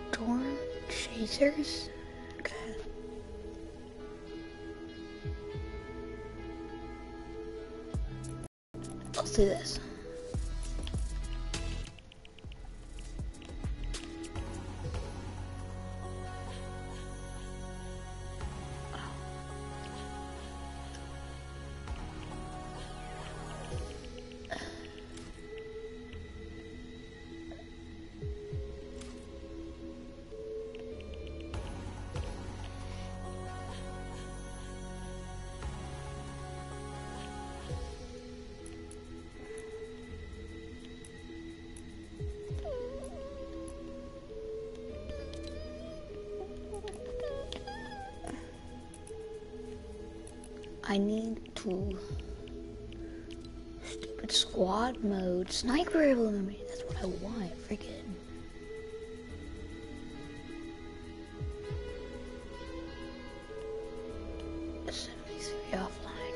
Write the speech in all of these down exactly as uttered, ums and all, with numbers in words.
Storm Chasers? Okay. Let's do this. I need to stupid squad mode sniper eliminate. That's what I want. Freaking. seventy-three offline.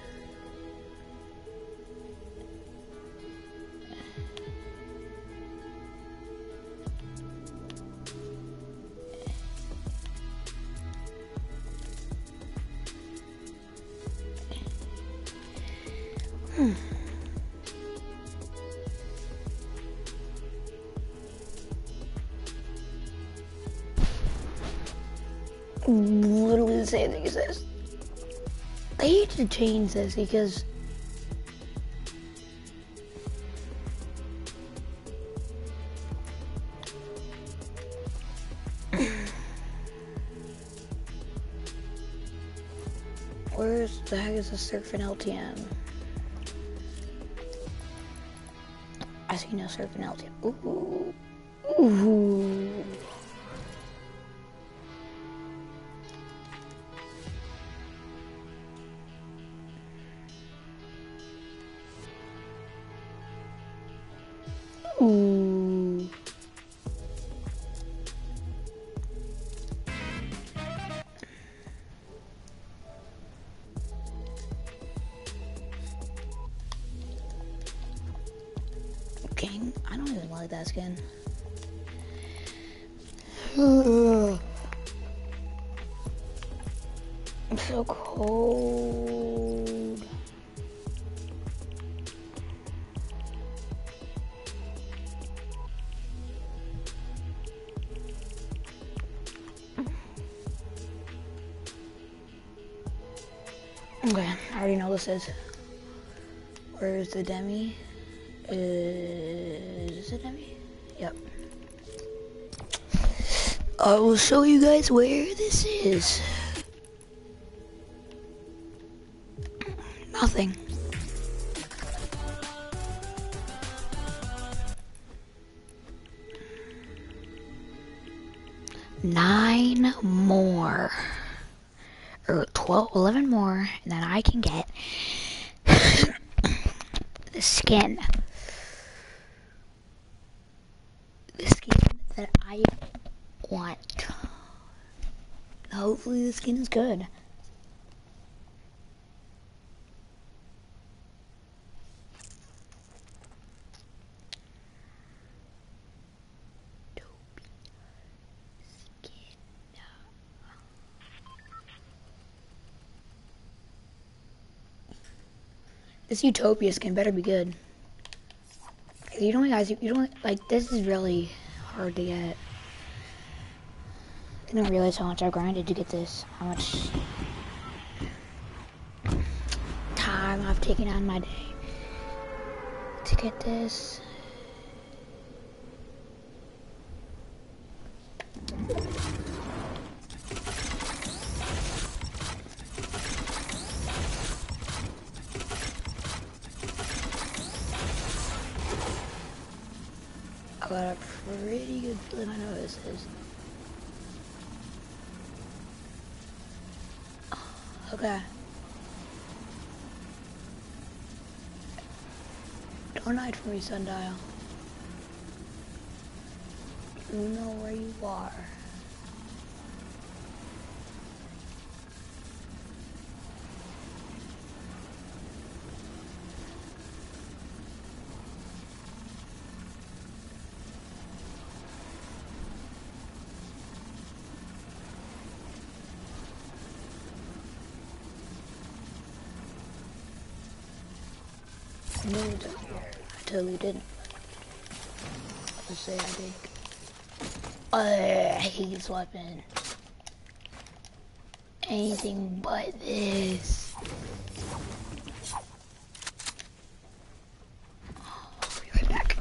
Hmm. Literally the same thing as this. They need to change this because where's the heck is the surfing L T M? I see no surfing L T M. Ooh. Ooh. Ooh. King? I don't even like that skin. I'm so cold. Okay, I already know this is. Where's the demi? Is it demi? Yep. I will show you guys where this is. Nothing. Nine more. Or twelve, eleven more, and then I can get the skin. The skin that I want. Hopefully the skin is good. This Utopia skin better be good. You don't guys, you don't like this is really hard to get. I didn't realize how much I grinded to get this. How much time I've taken out of my day to get this. I got a pretty good feeling I know what this is. Okay. Don't hide from me, Sundial. You know where you are. knew it was up here. I totally didn't. Let's say I did. Uh, I hate this weapon. Anything but this. I'll be right back.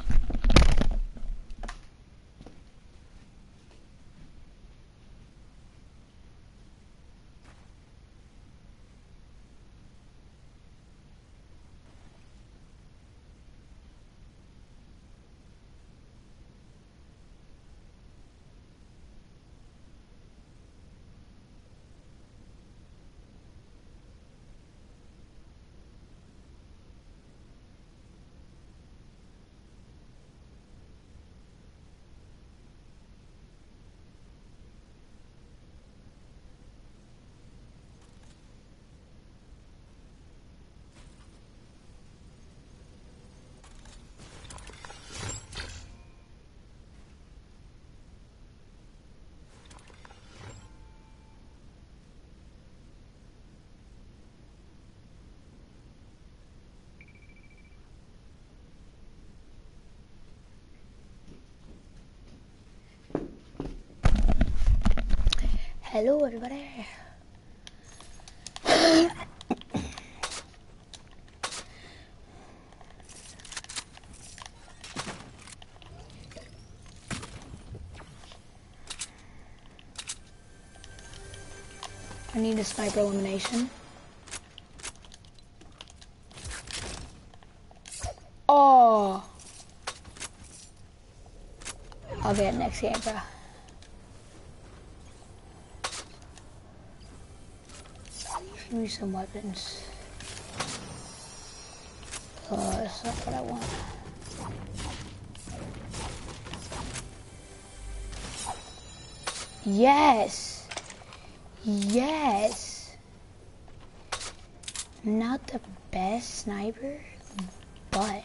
Hello, everybody. I need a sniper elimination. Oh, I'll get it next game, bro. Give me some weapons. Oh, that's not what I want. Yes! Yes! Not the best sniper, but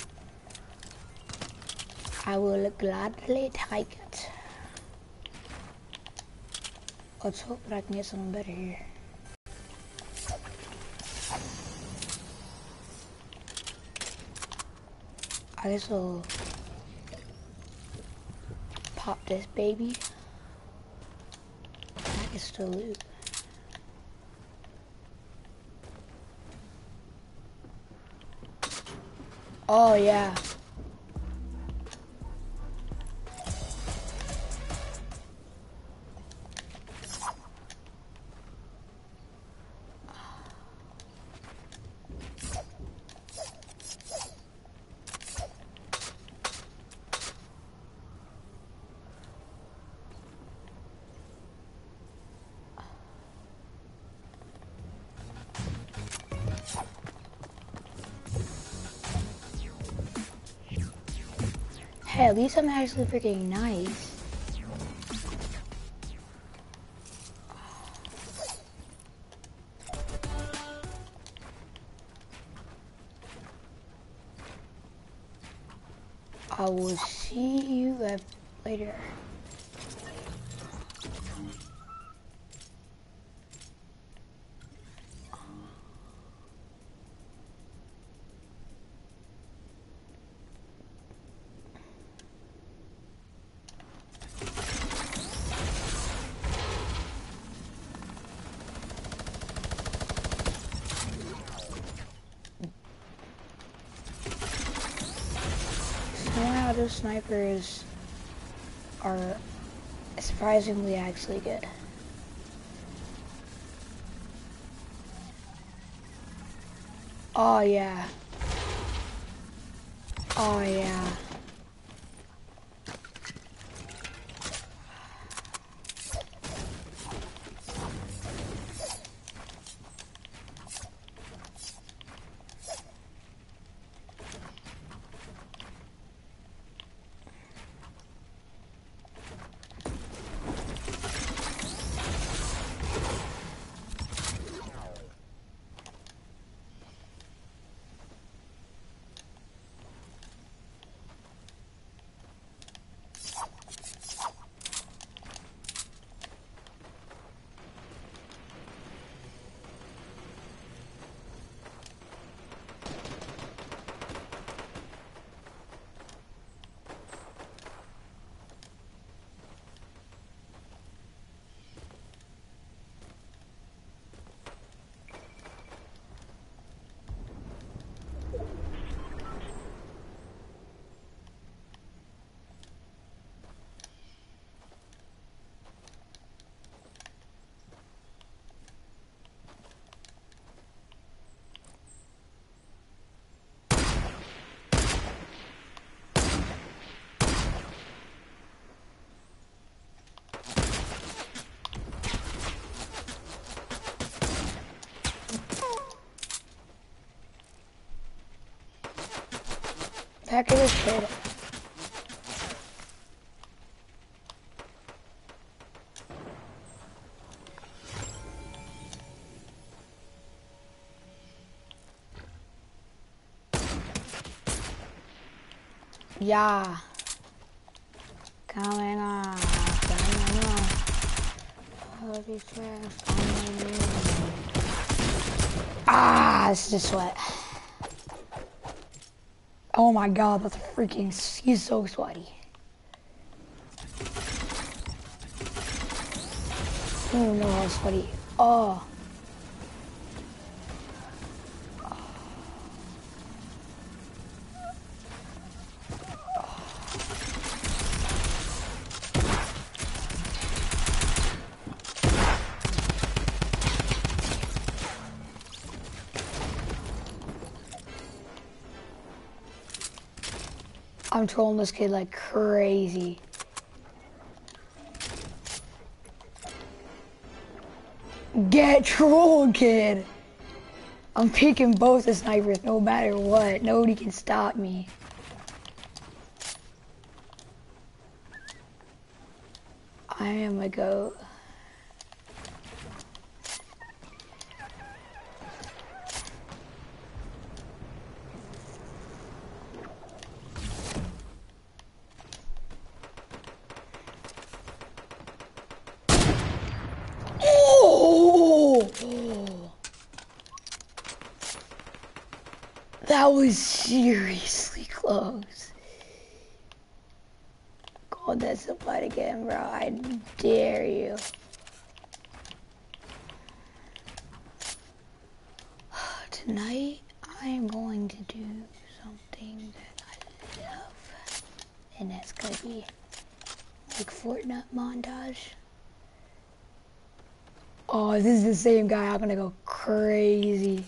I will gladly take it. Let's hope that I can get something better here. I guess I'll pop this baby. I can still loot. Oh yeah. Hey, at least I'm actually freaking nice. I will see you later. Somehow those snipers are surprisingly actually good. Oh yeah. Oh yeah. heck is this kid? Yeah. Coming on. Coming on. Holy shit. Ah, this is a sweat. Oh my god, that's freaking, he's so sweaty. Oh no, how sweaty. Oh. I'm trolling this kid like crazy. Get trolled, kid. I'm picking both the snipers no matter what. Nobody can stop me. I am a goat. That was seriously close. God, that's a fight again, bro. I dare you. Tonight, I am going to do something that I love. And that's gonna be like Fortnite montage. Oh, this is the same guy. I'm gonna go crazy.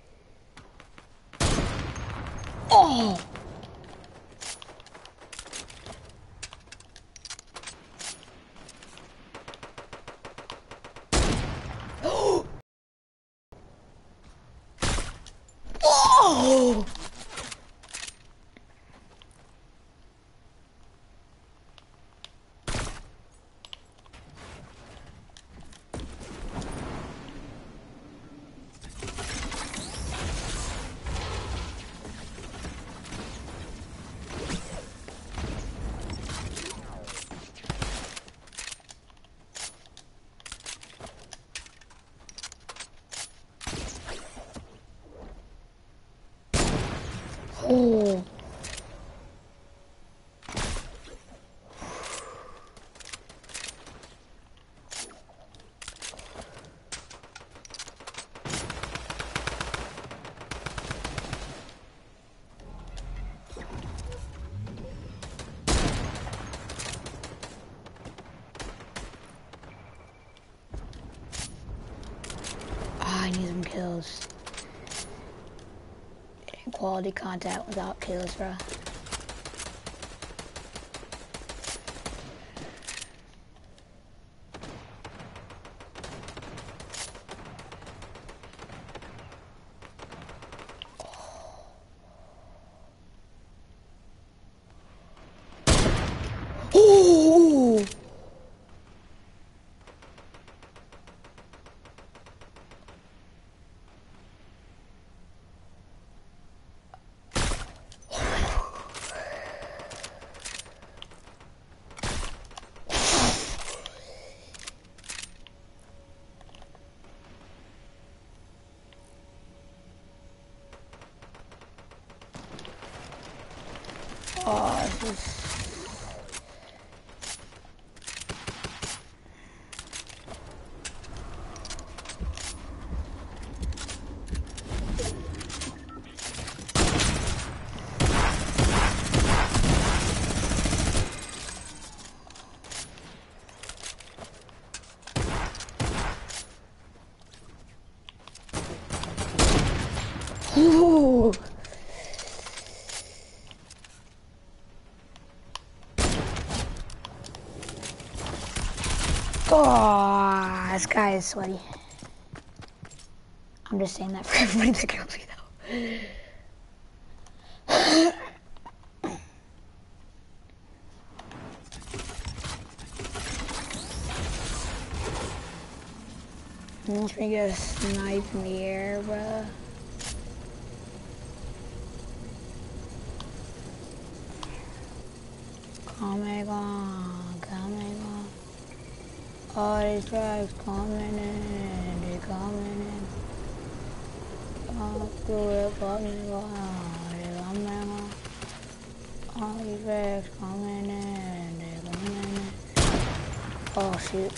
Oh! Oh! Oh. Ah, I need some kills. Quality contact without kills, bro. Oh! Oh, this is... Ooh. Oh, this guy is sweaty. I'm just saying that for everybody that can play though. I'm trying to get a snipe in the air, bruh. Coming on, coming on. All these tracks coming in, they coming in. All through it, coming on, they coming on. All these tracks coming in, they coming in. Oh shoot.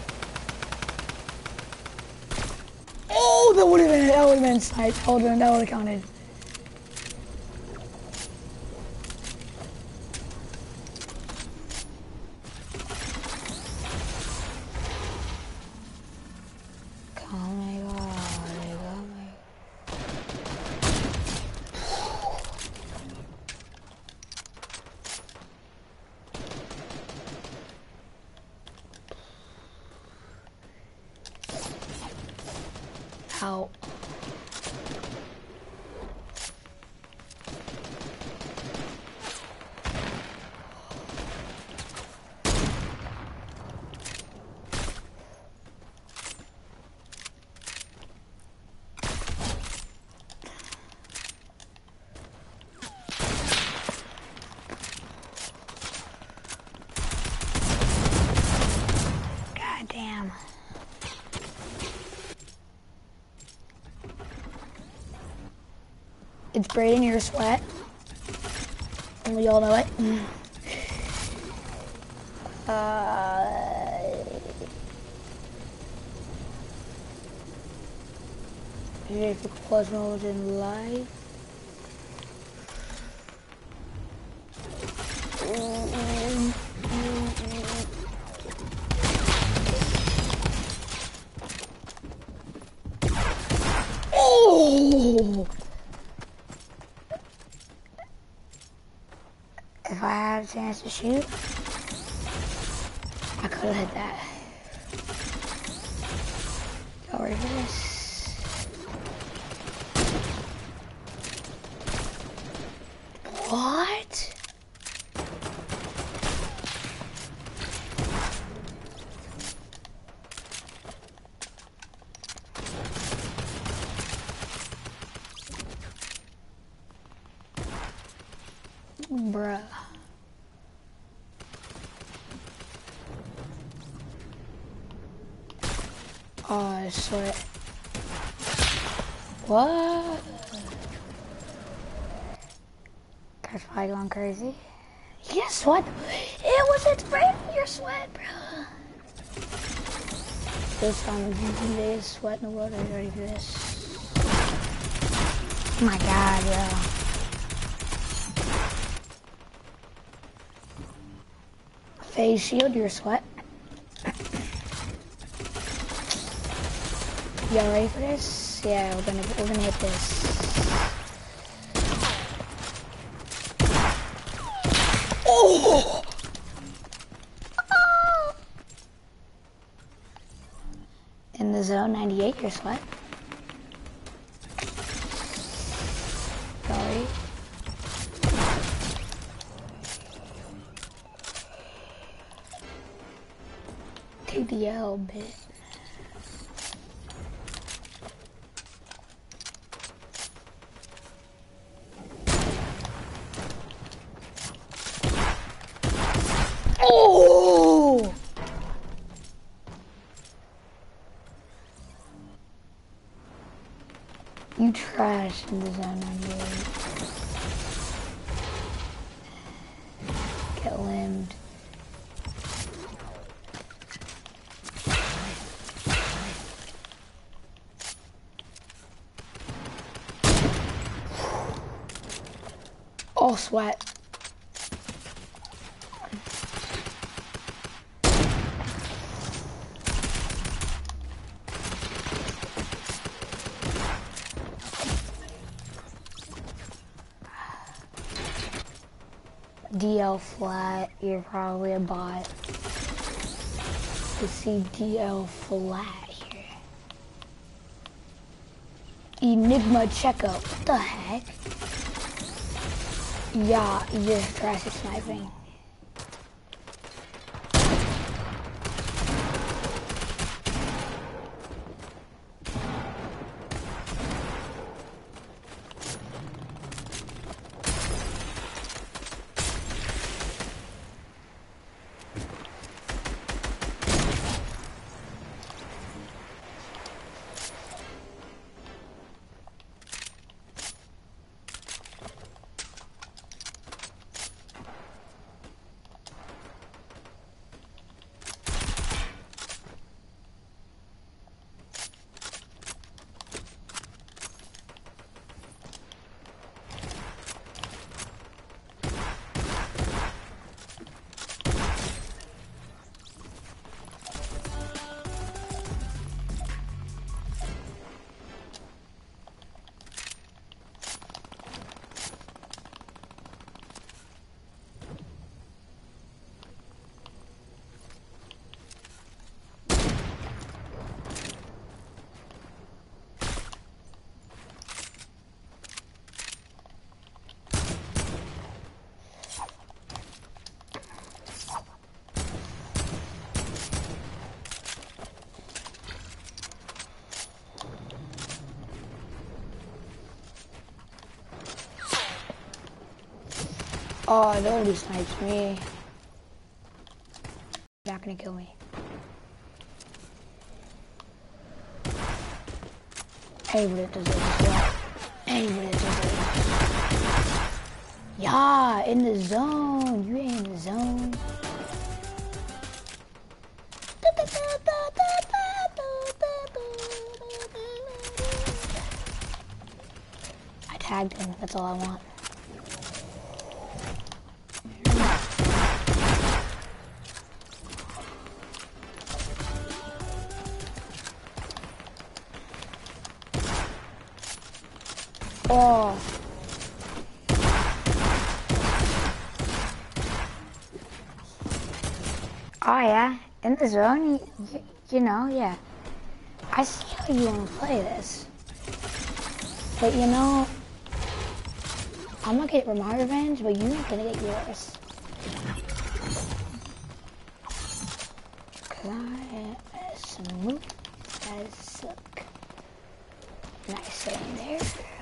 Oh, that would have been, that would have been sniped. Hold on, that would have counted. Out. God damn. It's braiding your sweat. And we all know it. Uh, if the close mode in life. Oh! If I had a chance to shoot, I could have hit that. Y'all ready for this? What? Bruh. Oh, I sweat. What? Guy's probably going crazy. Yes, what? It wasn't spraying your sweat, bro. This time, the biggest sweat in the world. Are you ready for this? Oh my god, bro. Phase shield your sweat. Y'all ready for this? Yeah, we're gonna we're gonna hit this. Oh! In the zone ninety-eight, your sweat. Y'all ready? Take the L bit. Oh! You trash in the zone ninety-eight. Get limbed. Oh, sweat. D L flat, you're probably a bot. You see D L flat here. Enigma checkup, what the heck? Yeah, you're trash at sniping. Oh, nobody snipes me. Not gonna kill me. Anybody that does it as well. Anybody that does it. Yeah, in the zone. You ain't in the zone. I tagged him. That's all I want. Oh. Oh yeah, in the zone, you, you, you know, yeah. I see how you want to play this. But you know, I'm gonna get my revenge, but you ain't gonna get yours. Cause I am as smooth as silk. Nice sitting there.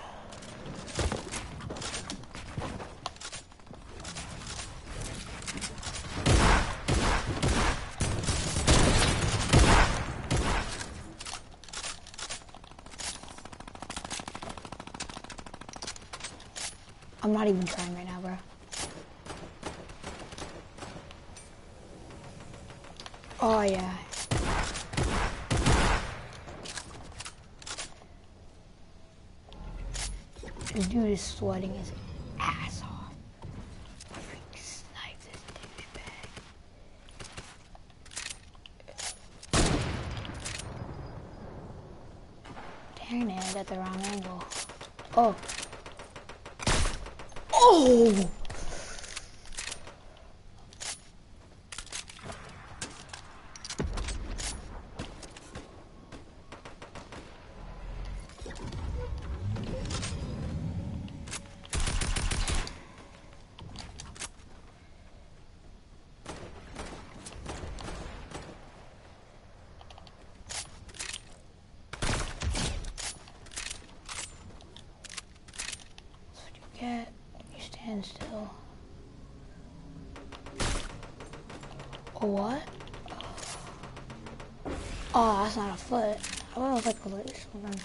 I'm not even trying right now, bro. Oh, yeah. This dude is sweating his ass off. Freak snipes this douchebag. Dang it, I got the wrong angle. Oh. Oh! That's what you get. You stand still. A what? Oh, that's not a foot. I thought it was like a leg or something.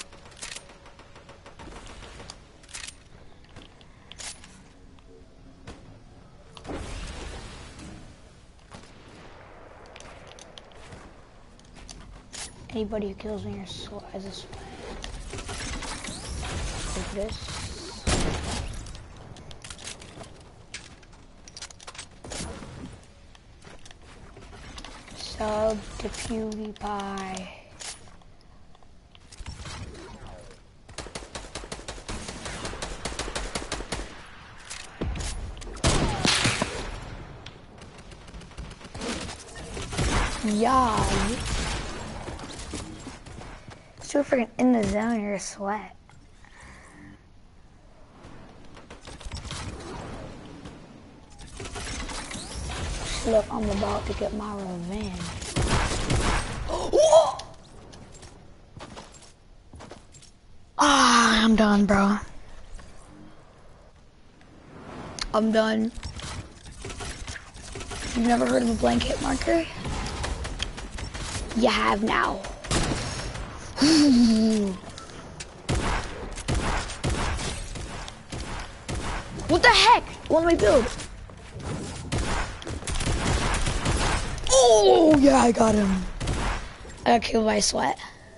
Anybody who kills me is a sweat. Like this. Sub to PewDiePie. Yeah. So freaking in the zone, you're a sweat. Look, I'm about to get my revenge. Ah, I'm done, bro. I'm done. You've never heard of a blanket marker? You have now. What the heck? What do I build? Oh, yeah, I got him. I got killed by sweat.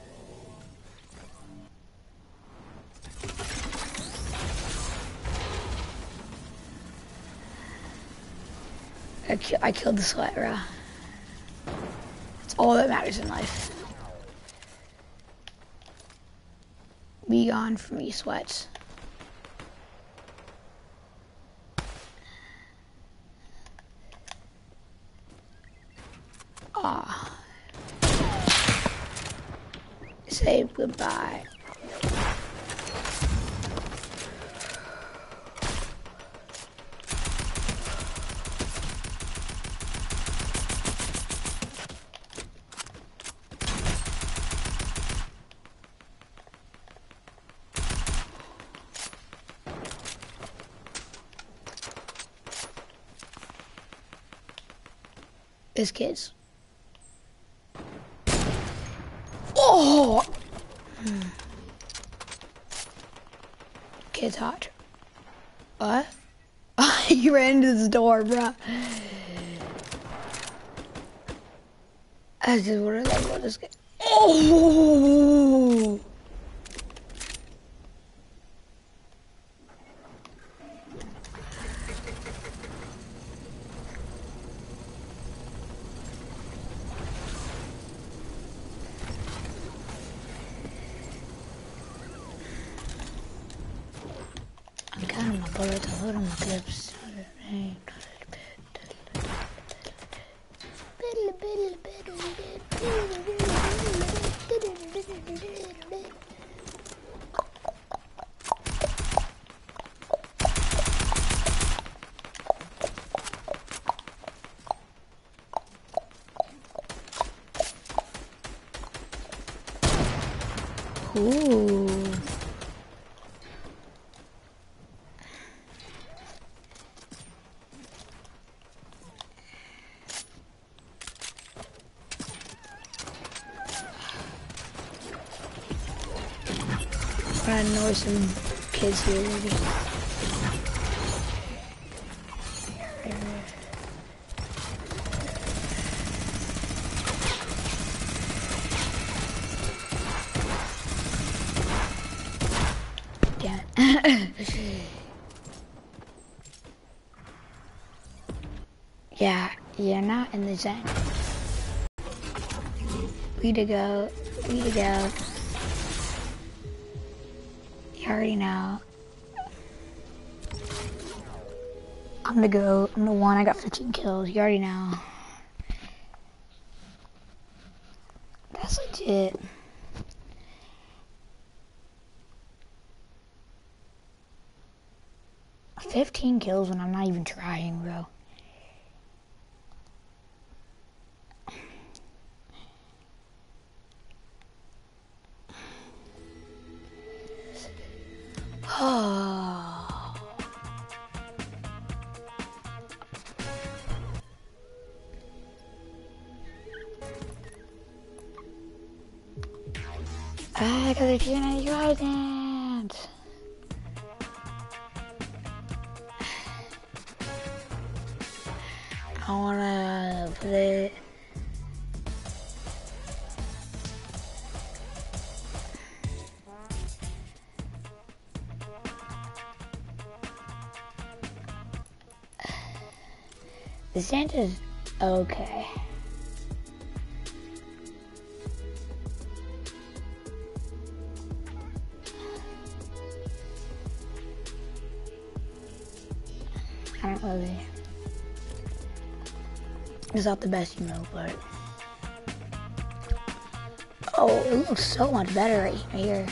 I, ki I killed the sweat, bro. That's all that matters in life. Be gone from me, sweats. Ah. Say goodbye. It's kids. Oh! Kids hot. What? You ran into the door, bro. I just wanna like what this guy. Oh! I'm counting my bullets, I'm loading my clips. Ooh. I know some kids here already. Yeah, you're not in the zone. We to go, we to go. You already know. I'm gonna go, I'm the one, I got fifteen kills, you already know. That's legit. fifteen kills when I'm not even trying, bro. Oh. I got the two ninety thousand. I wanna put it. The Santa's okay. I don't really. It's not the best, you know, but. Oh, it looks so much better right here.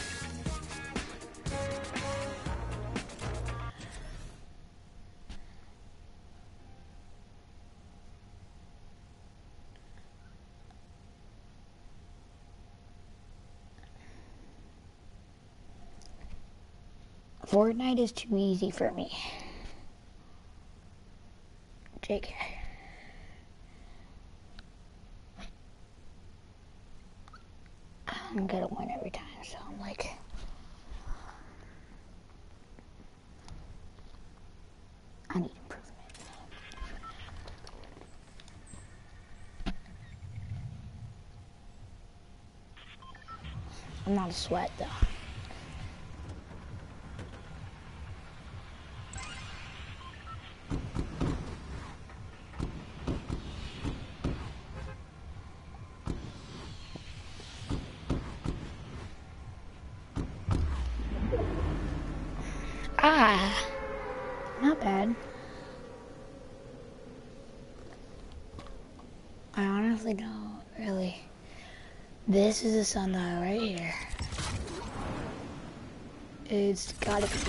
Fortnite is too easy for me. J K. I'm gonna win every time, so I'm like... I need improvement. I'm not a sweat, though. Ah, not bad. I honestly don't really. This is a sundial right here. It's gotta be.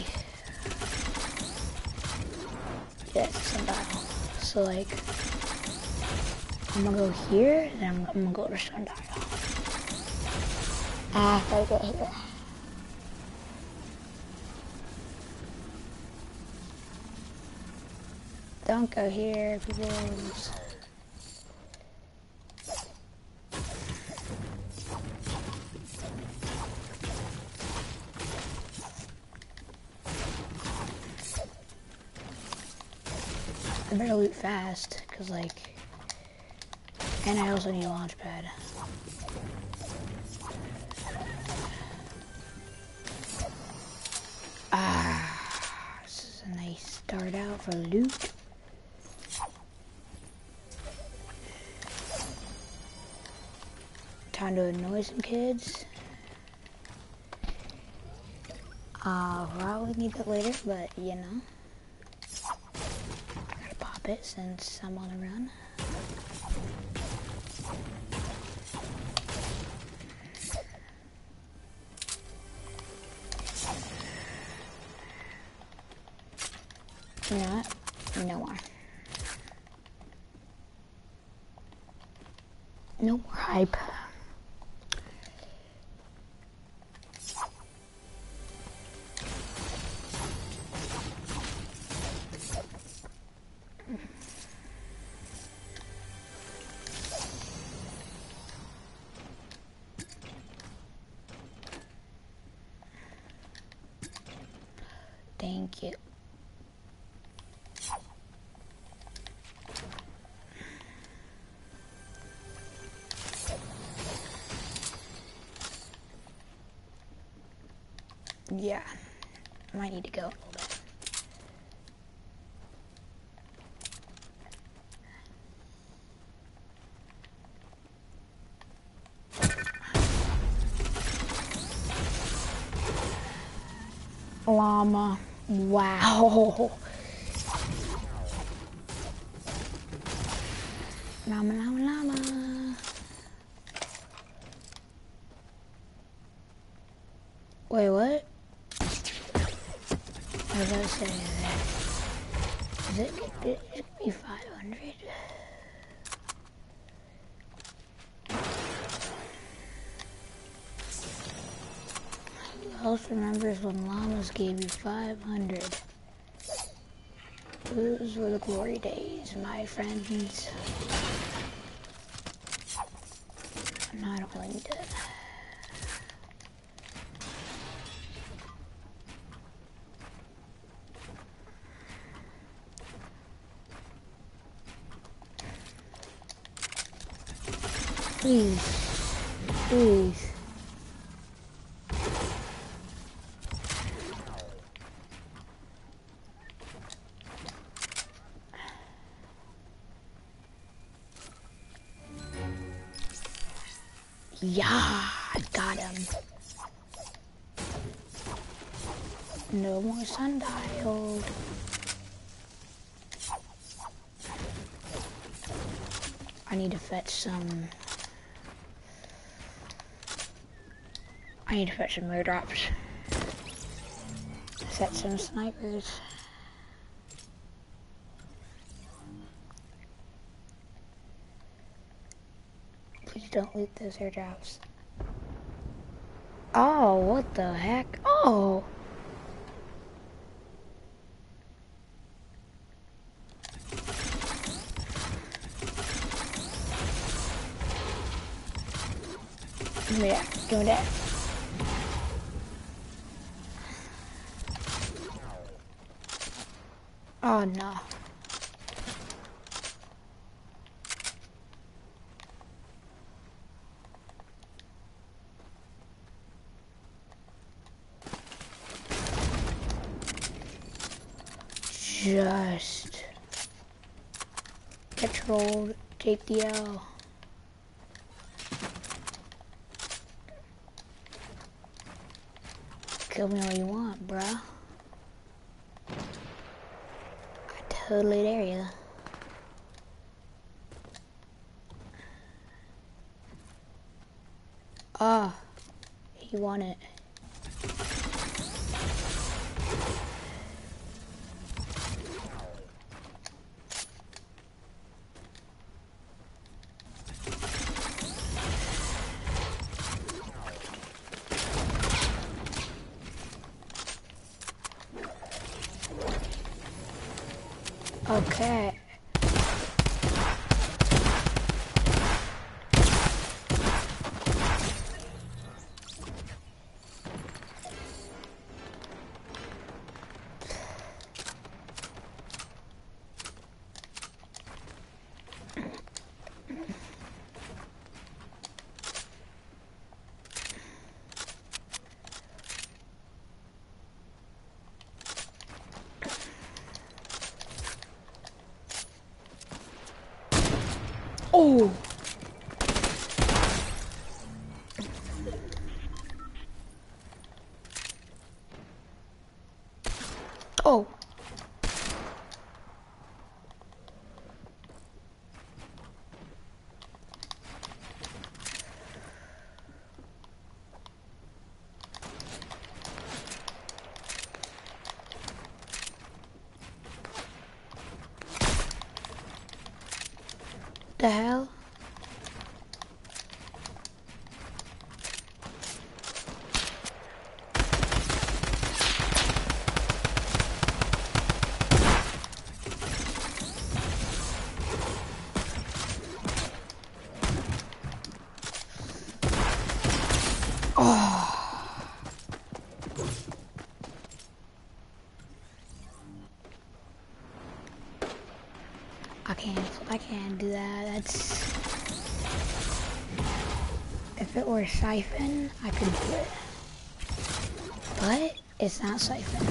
Yeah, it's a sundial. So like, I'm gonna go here, then I'm, I'm gonna go to sundial. Ah, I gotta go here. Don't go here, people. I better loot fast, cause like, and I also need a launch pad. Ah, this is a nice start out for loot. Time to annoy some kids. I'll probably need that later, but you know. I gotta pop it since I'm on a run. You know what? No more. No more hype. Thank you. Yeah, might need to go a little bit. Llama. Wow. Llama, llama, llama. Wait, what? I was gonna say that. Is it, it, it be five hundred? Who else remembers when llamas gave you five hundred? Those were the glory days, my friends. No, I don't really need that. Please, please. Yeah, I got him. No more sundial. I need to fetch some. I need to fetch some airdrops. Set some snipers. Please don't loot those airdrops. Oh, what the heck? Oh! Give me that. Give me that. Oh no. Just get trolled, take the L. Kill me all you want, bruh. I totally dare you. Ah, oh, he won it. Okay. Oh! Oh! The hell? I can't, I can't do that. That's... If it were Siphon, I could do it. But, it's not Siphon.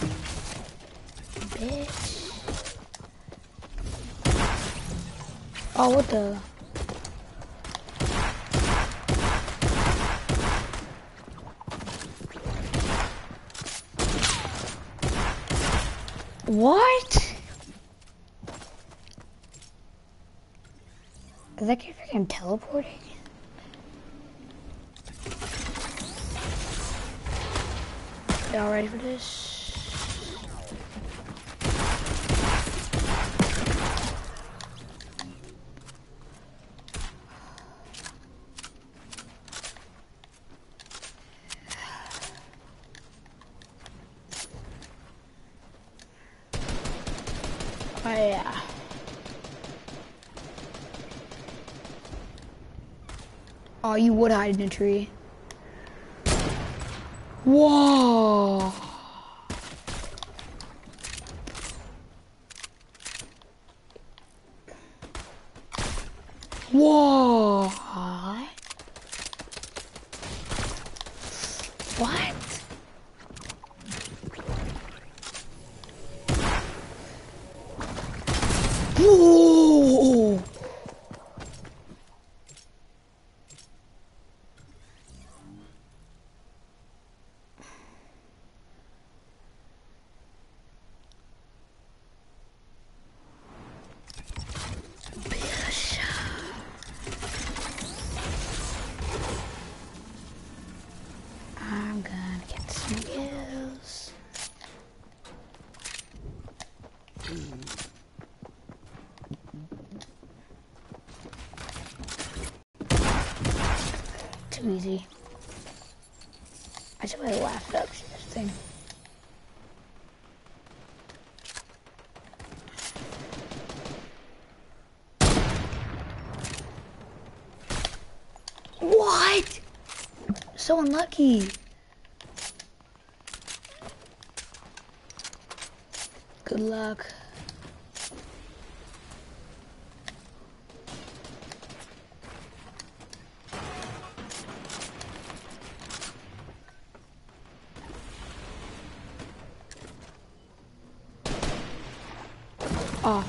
Bitch. Oh, what the? What? Is that kid freaking teleporting? Y'all ready for this? Oh yeah. Oh, you would hide in a tree. Whoa! Whoa! What? Whoa! I'm gonna get some kills. Too easy. I should probably laugh up to this thing. What? So unlucky. Good luck. Oh.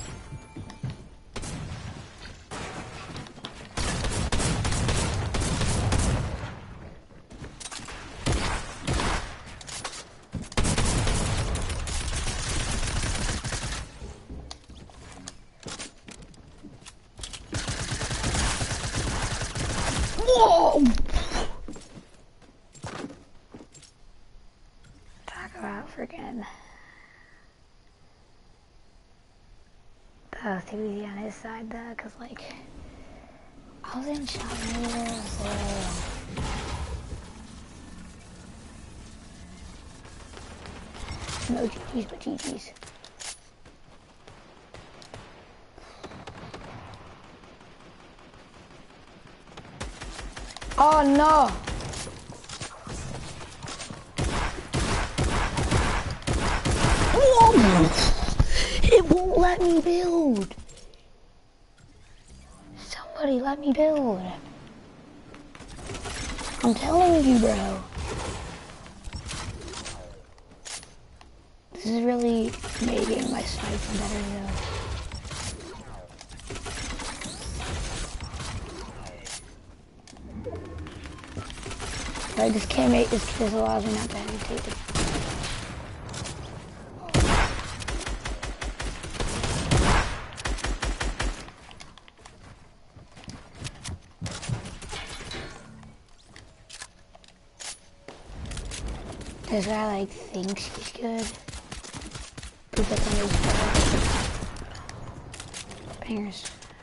Whoa! Talk about freaking that was too easy on his side though, cause like I was in shot meter, so no G G's but G G's. Oh no! Whoa! It won't let me build. Buddy, let me build. I'm telling you, bro. This is really making my sniping better, though. Like, this can't make this. This allows me not to hesitate. This guy like thinks he's good. People think he's good. Bangers.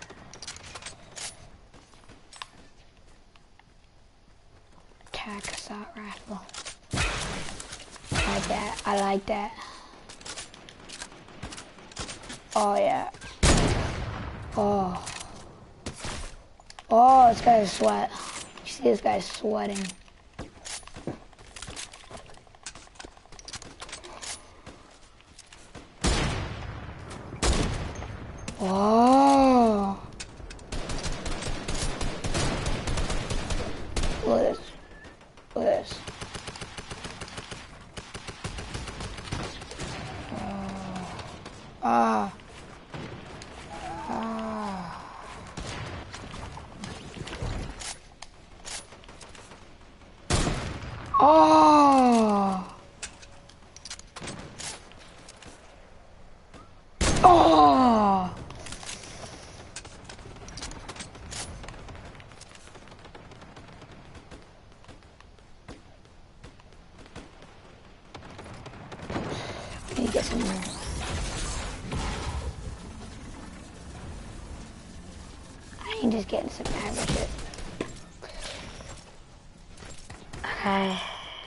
Attack assault rifle. I like that. I like that. Oh yeah. Oh. Oh, this guy's sweat. You see this guy's sweating. Oh. Look at this. Look at this. Ah. Ah. Oh. Oh. Let me get some more. I ain't just getting some average shit. Okay.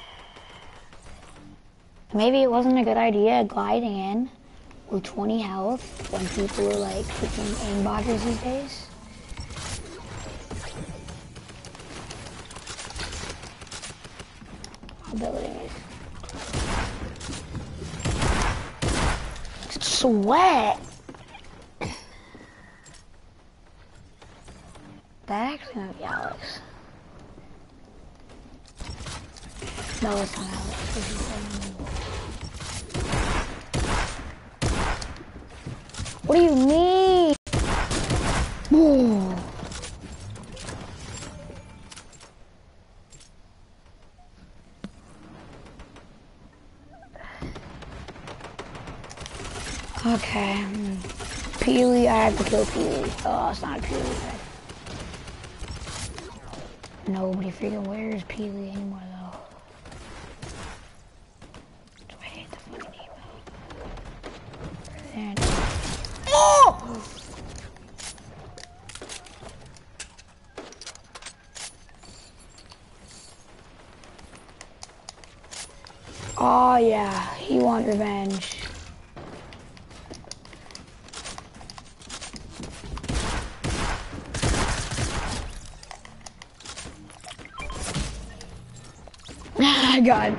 Maybe it wasn't a good idea gliding in with twenty health when people are like freaking aimbotters these days. Abilities. Sweat. That actually might be Alex. No, it's not Alex. This is, um... What do you mean? Whoa. Okay. Peely, I have to kill Peely. Oh, it's not a Peely. Nobody freaking wears Peely anymore, though. I hate the fucking emote. Oh! Oh, yeah. He wants revenge. God.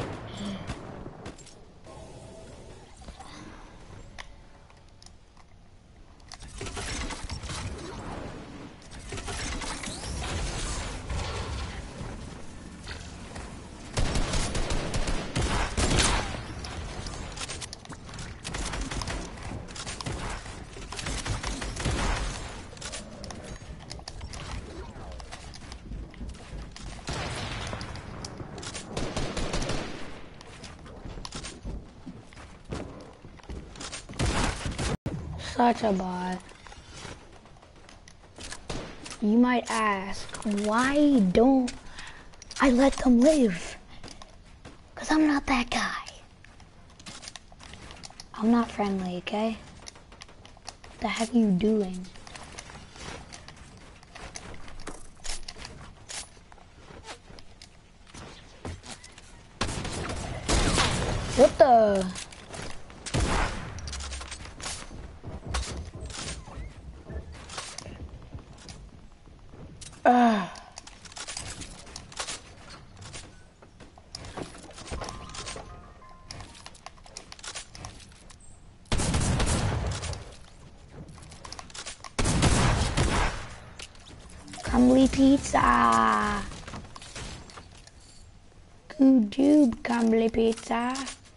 Such a bot. You might ask, why don't I let them live? Because I'm not that guy. I'm not friendly, okay? What the heck are you doing? What the? Ugh. Crumbly pizza. Good job, crumbly pizza.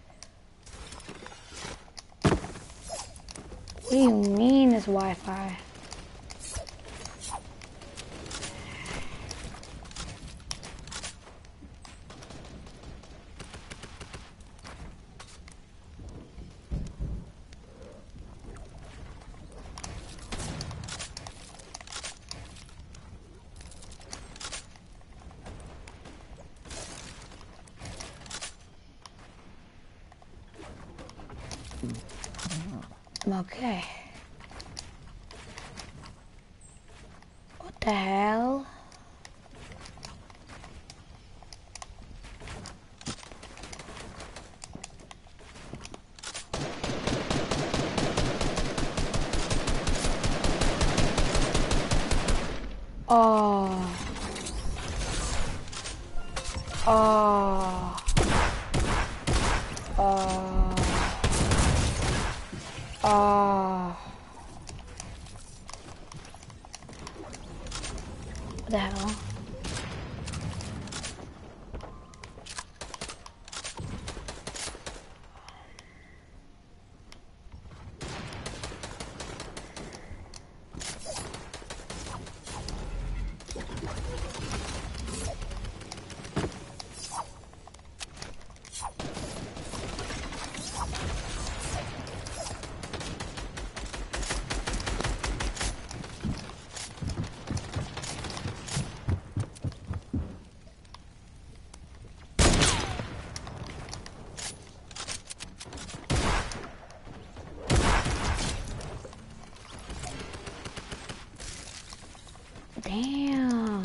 What do you mean this Wi-Fi? Okay. What the hell? Oh. Oh. Oh. Oh. What the hell? Damn.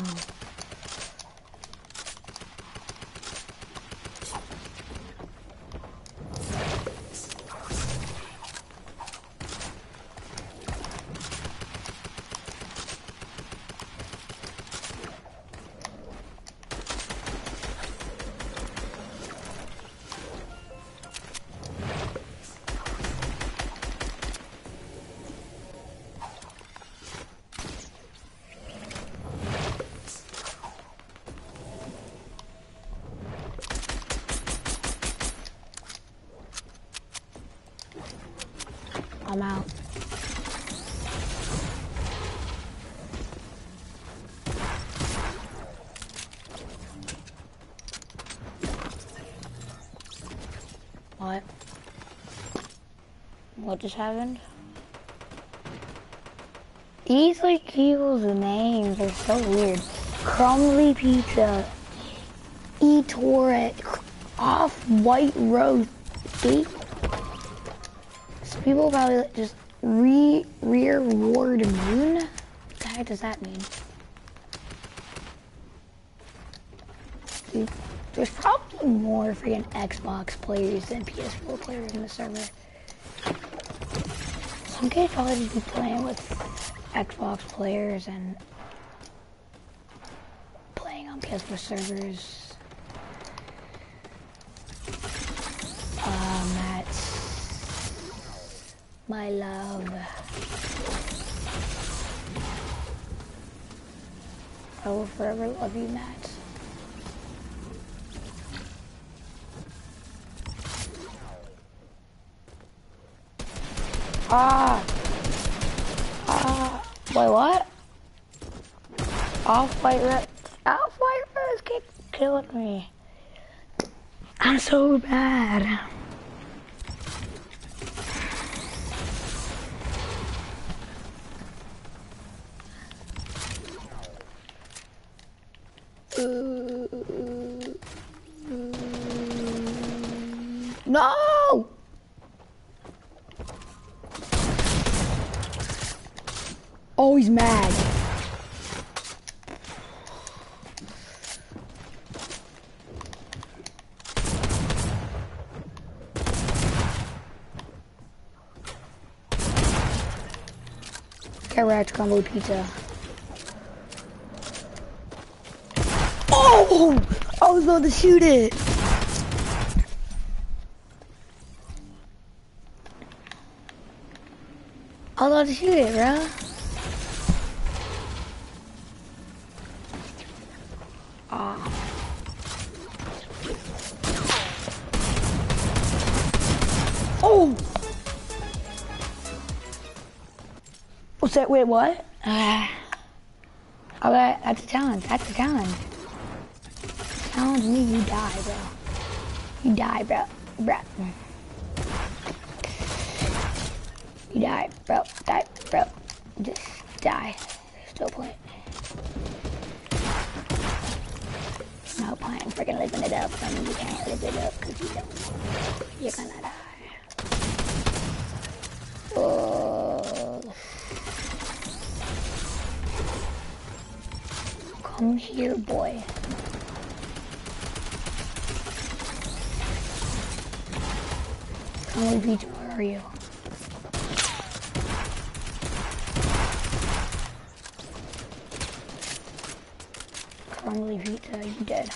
I'm out. What? What just happened? These like people's names are so weird. Crumbly Pizza, eTorrent, Off-White Roast, Gate. So people probably like just re rear ward moon. What the heck does that mean? Dude, there's probably more freaking Xbox players than P S four players in the server. Some kids probably just be playing with Xbox players and playing on P S four servers. Uh, Matt, my love. I will forever love you, Matt. Ah! Ah! Wait, what? Off-White Roast. Off-White Roast keep killing me. I'm so bad. No! Oh, he's mad. Carrot combo pizza. Oh! I was about to shoot it. I was about to shoot it, bro. Ah. Oh! What's that? Wait, what? Uh, okay, that's a challenge. That's a challenge. Challenge me, you die, bro. You die, bro. Bro. You die, bro. Die, bro. Just die. Still playing. No point in freaking living it up. I mean, you can't live it up because you don't. You're gonna die. Oh. Come here, boy. Come with me, where are you? Crumbly pizza, you dead.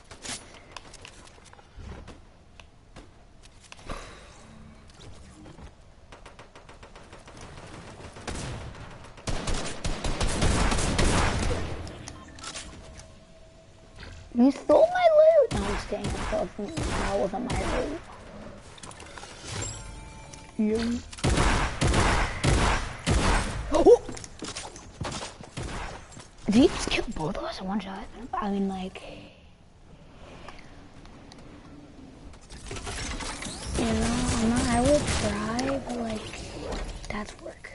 You stole my loot! No, I'm staying. That wasn't my loot. Yeah. Oh! Did he just kill both of us in one shot? I mean, like... You know, I'm not, I would try, but like... That's work.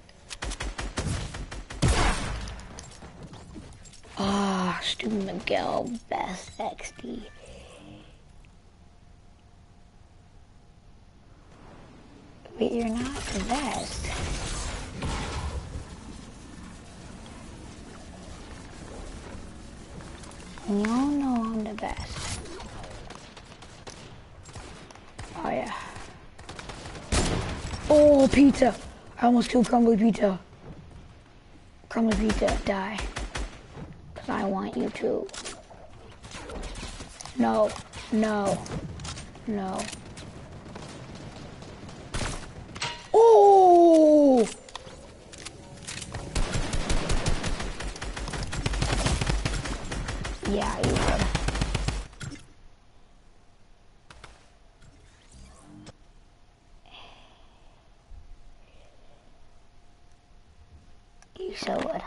Ah, oh, Stu Miguel, best X D. But you're not the best. You all know I'm the best. Oh yeah. Oh, pizza! I almost killed Crumbly Pizza. Crumbly Pizza, die. Cause I want you to. No, no, no. Oh! Yeah, you would. You so would.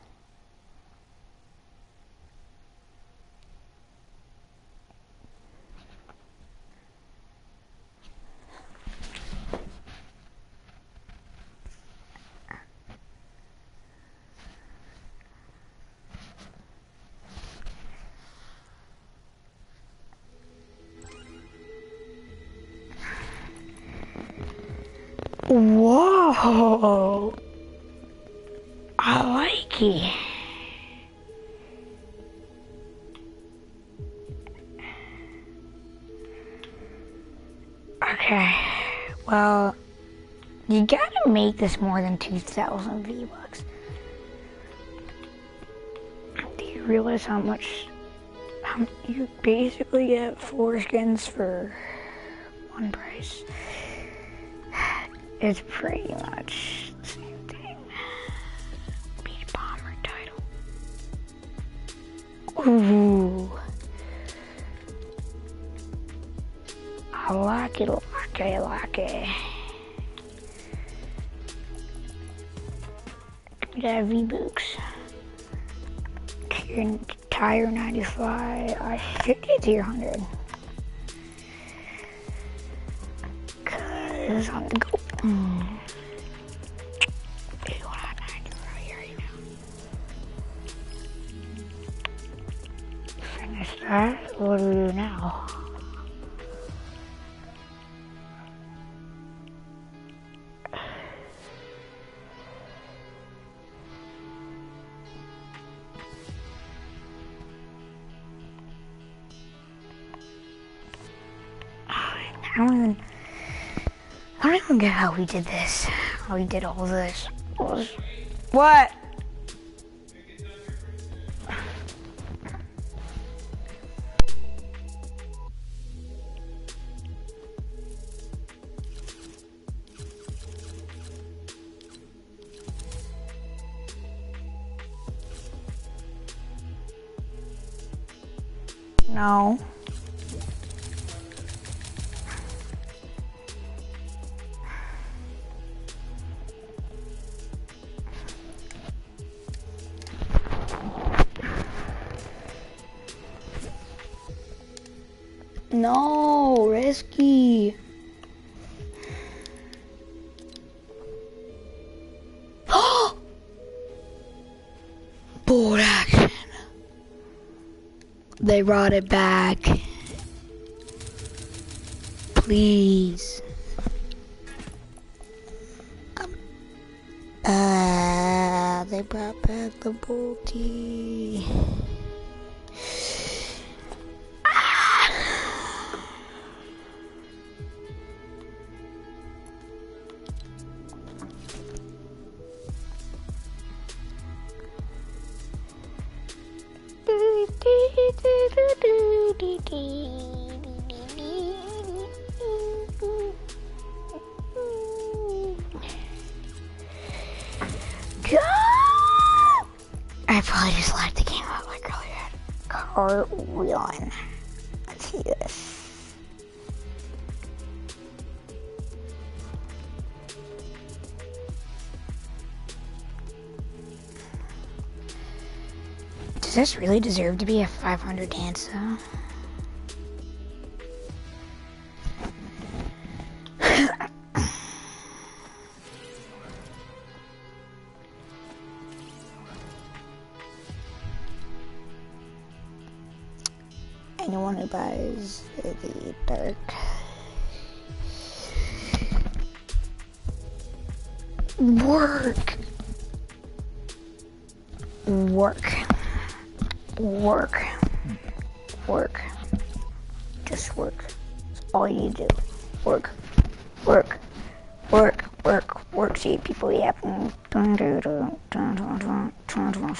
Whoa! I like it. Okay, well, you gotta make this more than two thousand V-Bucks. Do you realize how much, how, you basically get four skins for one price? It's pretty much the same thing. Beach Bomber title. Ooh. I like it, like it, like it. Give me that V-Books. Tire ninety-five. I should get tier one hundred. Cause I'm the goat. Mm. Finish that. What do we do now? I don't even, I don't even get how we did this. How we did all this. What? No. No, risky. Board action. They brought it back. Please. Um, uh, they brought back the bolty. I probably just liked the game out like earlier. Cartwheeling. Let's see this. Does this really deserve to be a five hundred dance though? Anyone who buys the dark work work work work just work. That's all you need to do. Work work work work work. See people yapping.